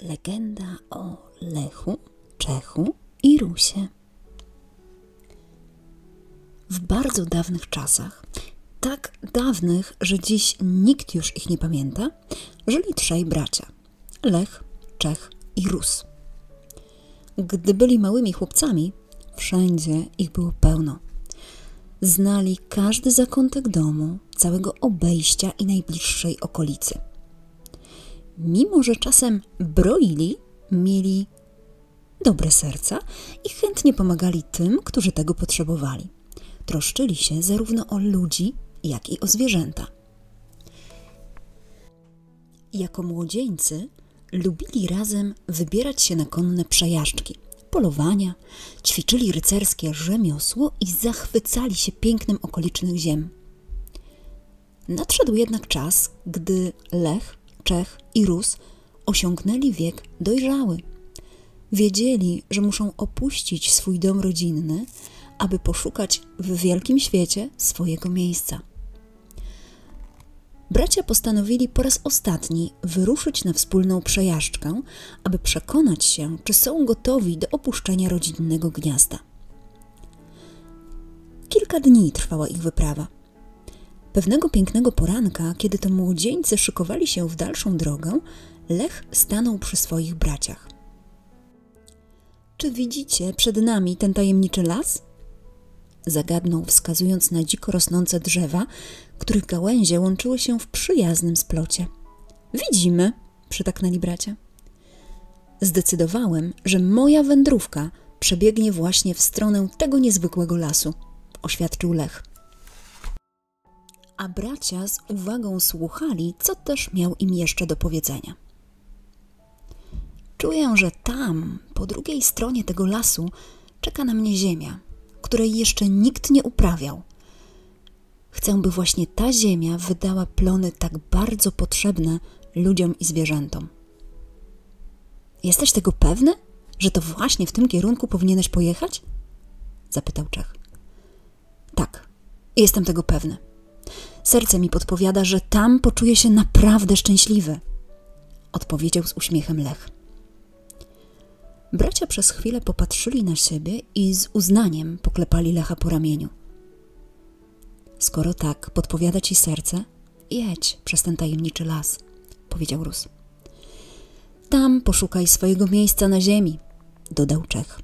Legenda o Lechu, Czechu i Rusie. W bardzo dawnych czasach, tak dawnych, że dziś nikt już ich nie pamięta, żyli trzej bracia: Lech, Czech i Rus. Gdy byli małymi chłopcami, wszędzie ich było pełno. Znali każdy zakątek domu, całego obejścia i najbliższej okolicy. Mimo że czasem broili, mieli dobre serca i chętnie pomagali tym, którzy tego potrzebowali. Troszczyli się zarówno o ludzi, jak i o zwierzęta. Jako młodzieńcy lubili razem wybierać się na konne przejażdżki, polowania, ćwiczyli rycerskie rzemiosło i zachwycali się pięknem okolicznych ziem. Nadszedł jednak czas, gdy Lech, Czech i Rus osiągnęli wiek dojrzały. Wiedzieli, że muszą opuścić swój dom rodzinny, aby poszukać w wielkim świecie swojego miejsca. Bracia postanowili po raz ostatni wyruszyć na wspólną przejażdżkę, aby przekonać się, czy są gotowi do opuszczenia rodzinnego gniazda. Kilka dni trwała ich wyprawa. Pewnego pięknego poranka, kiedy to młodzieńcy szykowali się w dalszą drogę, Lech stanął przy swoich braciach. Czy widzicie przed nami ten tajemniczy las? Zagadnął, wskazując na dziko rosnące drzewa, których gałęzie łączyły się w przyjaznym splocie. Widzimy, przytaknęli bracia. Zdecydowałem, że moja wędrówka przebiegnie właśnie w stronę tego niezwykłego lasu, oświadczył Lech. A bracia z uwagą słuchali, co też miał im jeszcze do powiedzenia. Czuję, że tam, po drugiej stronie tego lasu, czeka na mnie ziemia, której jeszcze nikt nie uprawiał. Chcę, by właśnie ta ziemia wydała plony tak bardzo potrzebne ludziom i zwierzętom. Jesteś tego pewny, że to właśnie w tym kierunku powinieneś pojechać? Zapytał Czech. Tak, jestem tego pewny. Serce mi podpowiada, że tam poczuję się naprawdę szczęśliwy, odpowiedział z uśmiechem Lech. Bracia przez chwilę popatrzyli na siebie i z uznaniem poklepali Lecha po ramieniu. Skoro tak podpowiada ci serce, jedź przez ten tajemniczy las, powiedział Rus. Tam poszukaj swojego miejsca na ziemi, dodał Czech.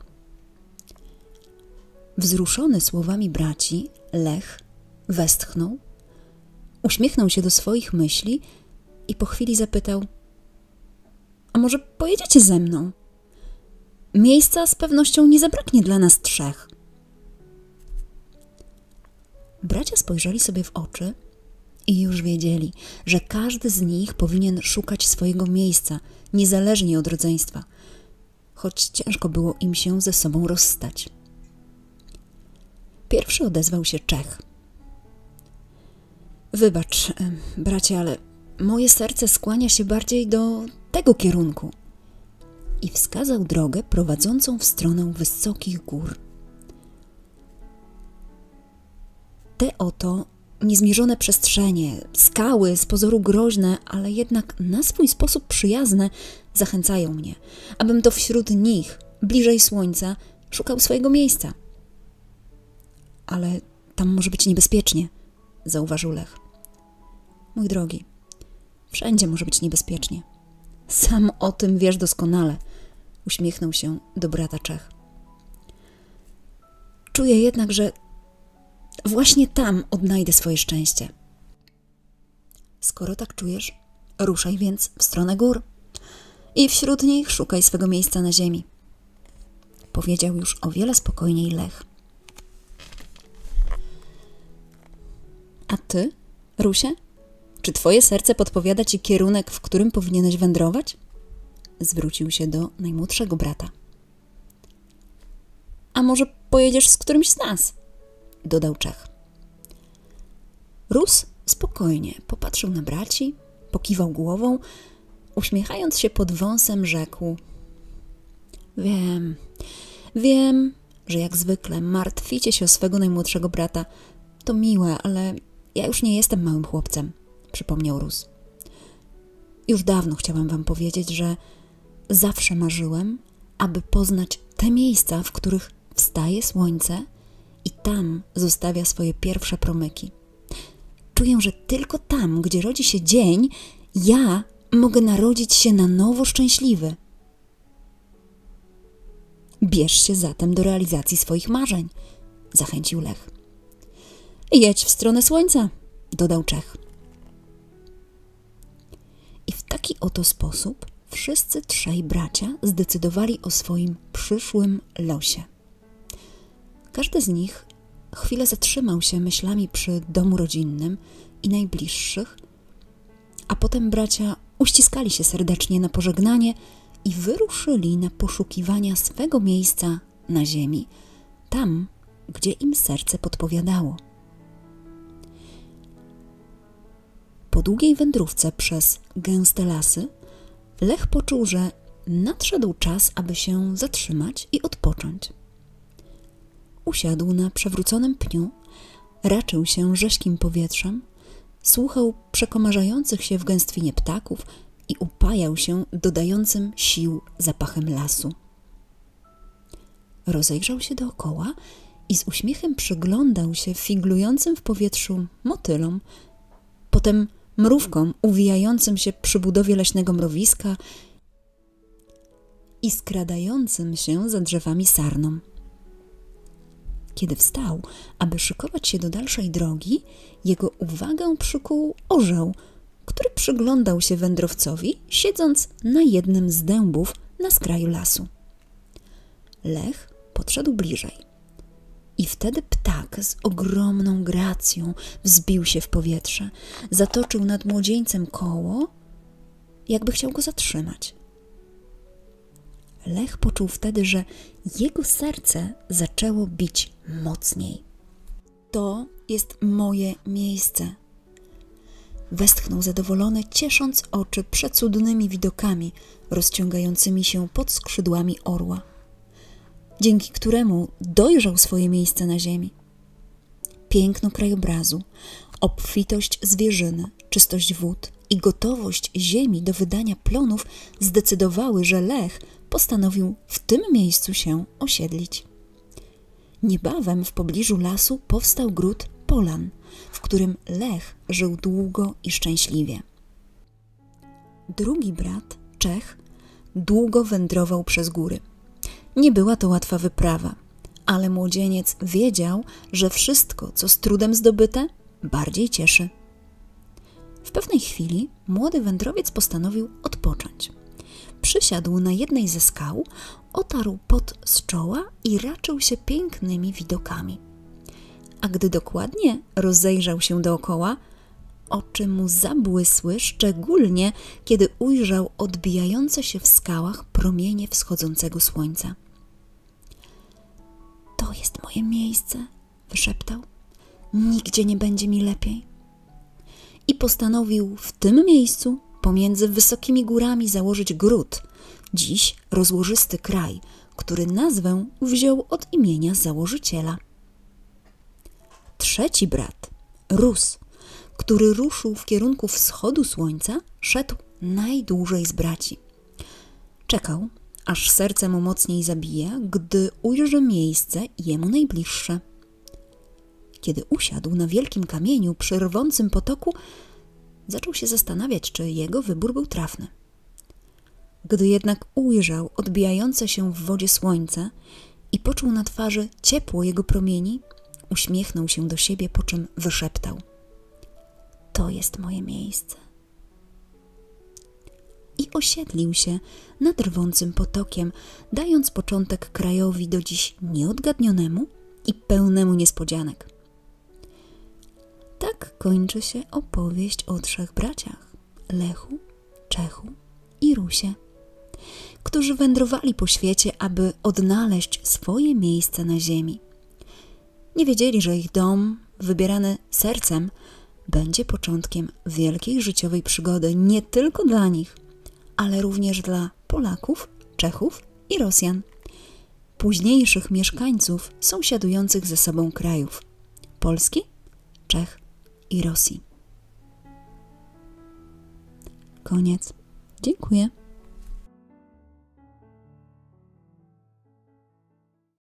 Wzruszony słowami braci, Lech westchnął, uśmiechnął się do swoich myśli i po chwili zapytał: a może pojedziecie ze mną? Miejsca z pewnością nie zabraknie dla nas trzech. Bracia spojrzeli sobie w oczy i już wiedzieli, że każdy z nich powinien szukać swojego miejsca, niezależnie od rodzeństwa, choć ciężko było im się ze sobą rozstać. Pierwszy odezwał się Czech. Wybacz, bracie, ale moje serce skłania się bardziej do tego kierunku. I wskazał drogę prowadzącą w stronę wysokich gór. Te oto niezmierzone przestrzenie, skały z pozoru groźne, ale jednak na swój sposób przyjazne, zachęcają mnie, abym to wśród nich, bliżej słońca, szukał swojego miejsca. Ale tam może być niebezpiecznie, zauważył Lech. Mój drogi, wszędzie może być niebezpiecznie. Sam o tym wiesz doskonale, uśmiechnął się do brata Czech. Czuję jednak, że właśnie tam odnajdę swoje szczęście. Skoro tak czujesz, ruszaj więc w stronę gór i wśród nich szukaj swego miejsca na ziemi, powiedział już o wiele spokojniej Lech. A ty, Rusie? Czy twoje serce podpowiada ci kierunek, w którym powinieneś wędrować? Zwrócił się do najmłodszego brata. A może pojedziesz z którymś z nas? Dodał Czech. Rus spokojnie popatrzył na braci, pokiwał głową, uśmiechając się pod wąsem rzekł: Wiem, że jak zwykle martwicie się o swego najmłodszego brata. To miłe, ale ja już nie jestem małym chłopcem, przypomniał Rus. Już dawno chciałam wam powiedzieć, że zawsze marzyłem, aby poznać te miejsca, w których wstaje słońce i tam zostawia swoje pierwsze promyki. Czuję, że tylko tam, gdzie rodzi się dzień, ja mogę narodzić się na nowo szczęśliwy. Bierz się zatem do realizacji swoich marzeń, zachęcił Lech. Jedź w stronę słońca, dodał Czech. I w taki oto sposób wszyscy trzej bracia zdecydowali o swoim przyszłym losie. Każdy z nich chwilę zatrzymał się myślami przy domu rodzinnym i najbliższych, a potem bracia uściskali się serdecznie na pożegnanie i wyruszyli na poszukiwania swego miejsca na ziemi, tam, gdzie im serce podpowiadało. Po długiej wędrówce przez gęste lasy Lech poczuł, że nadszedł czas, aby się zatrzymać i odpocząć. Usiadł na przewróconym pniu, raczył się rześkim powietrzem, słuchał przekomarzających się w gęstwinie ptaków i upajał się dodającym sił zapachem lasu. Rozejrzał się dookoła i z uśmiechem przyglądał się figlującym w powietrzu motylom, potem mrówkom uwijającym się przy budowie leśnego mrowiska i skradającym się za drzewami sarnom. Kiedy wstał, aby szykować się do dalszej drogi, jego uwagę przykuł orzeł, który przyglądał się wędrowcowi, siedząc na jednym z dębów na skraju lasu. Lech podszedł bliżej i wtedy ptak z ogromną gracją wzbił się w powietrze, zatoczył nad młodzieńcem koło, jakby chciał go zatrzymać. Lech poczuł wtedy, że jego serce zaczęło bić mocniej. To jest moje miejsce. Westchnął zadowolony, ciesząc oczy przecudnymi widokami rozciągającymi się pod skrzydłami orła, dzięki któremu dojrzał swoje miejsce na ziemi. Piękno krajobrazu, obfitość zwierzyny, czystość wód i gotowość ziemi do wydania plonów zdecydowały, że Lech postanowił w tym miejscu się osiedlić. Niebawem w pobliżu lasu powstał gród Polan, w którym Lech żył długo i szczęśliwie. Drugi brat, Czech, długo wędrował przez góry. Nie była to łatwa wyprawa, ale młodzieniec wiedział, że wszystko, co z trudem zdobyte, bardziej cieszy. W pewnej chwili młody wędrowiec postanowił odpocząć. Przysiadł na jednej ze skał, otarł pot z czoła i raczył się pięknymi widokami. A gdy dokładnie rozejrzał się dookoła, oczy mu zabłysły, szczególnie kiedy ujrzał odbijające się w skałach promienie wschodzącego słońca. To jest moje miejsce, wyszeptał. Nigdzie nie będzie mi lepiej. I postanowił w tym miejscu pomiędzy wysokimi górami założyć gród, dziś rozłożysty kraj, który nazwę wziął od imienia założyciela. Trzeci brat, Rus, który ruszył w kierunku wschodu słońca, szedł najdłużej z braci. Czekał, aż serce mu mocniej zabija, gdy ujrzy miejsce jemu najbliższe. Kiedy usiadł na wielkim kamieniu przy rwącym potoku, zaczął się zastanawiać, czy jego wybór był trafny. Gdy jednak ujrzał odbijające się w wodzie słońce i poczuł na twarzy ciepło jego promieni, uśmiechnął się do siebie, po czym wyszeptał: to jest moje miejsce. I osiedlił się nad rwącym potokiem, dając początek krajowi do dziś nieodgadnionemu i pełnemu niespodzianek. Tak kończy się opowieść o trzech braciach, Lechu, Czechu i Rusie, którzy wędrowali po świecie, aby odnaleźć swoje miejsce na ziemi. Nie wiedzieli, że ich dom, wybierany sercem, będzie początkiem wielkiej życiowej przygody nie tylko dla nich, ale również dla Polaków, Czechów i Rosjan, późniejszych mieszkańców sąsiadujących ze sobą krajów Polski, Czech i Rosji. Koniec. Dziękuję.